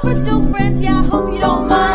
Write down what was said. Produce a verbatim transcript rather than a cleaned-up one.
we're still friends, yeah, I hope you don't mind.